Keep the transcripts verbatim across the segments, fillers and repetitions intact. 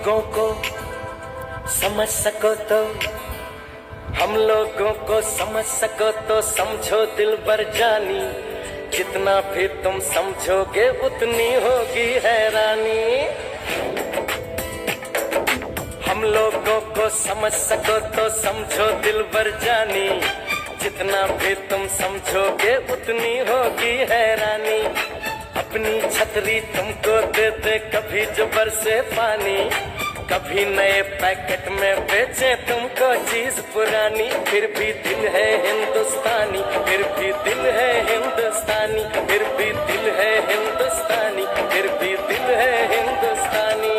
लोगों को समझ सको तो, हम लोगों को समझ सको तो समझो दिल भर जानी, जितना भी तुम समझोगे उतनी होगी हैरानी। हम लोगों को समझ सको तो समझो दिल भर जानी, जितना भी तुम समझोगे उतनी होगी हैरानी। अपनी छतरी तुमको दे दे कभी जो बरसे पानी, कभी नए पैकेट में बेचे तुमको चीज पुरानी, फिर भी दिल है हिंदुस्तानी, फिर भी दिल है हिंदुस्तानी, फिर भी दिल है हिंदुस्तानी, फिर भी दिल है हिंदुस्तानी।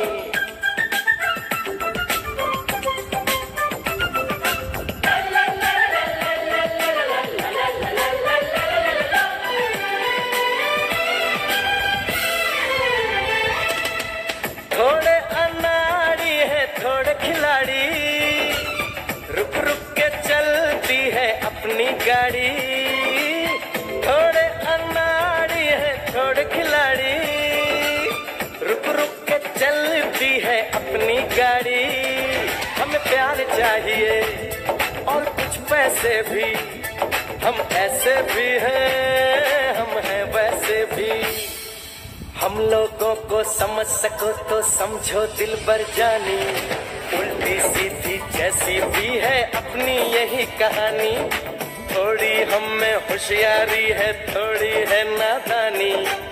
थोड़े अनाड़ी है थोड़े खिलाड़ी, रुक रुक के चलती है अपनी गाड़ी। थोड़े अनाड़ी है थोड़े खिलाड़ी, रुक रुक के चलती है अपनी गाड़ी। हमें प्यार चाहिए और कुछ पैसे भी, हम ऐसे भी हैं हम हैं वैसे भी। हम लोगों को समझ सको तो समझो दिल भर जानी, उल्टी सीधी जैसी भी है अपनी यही कहानी। थोड़ी हम में होशियारी है थोड़ी है नादानी,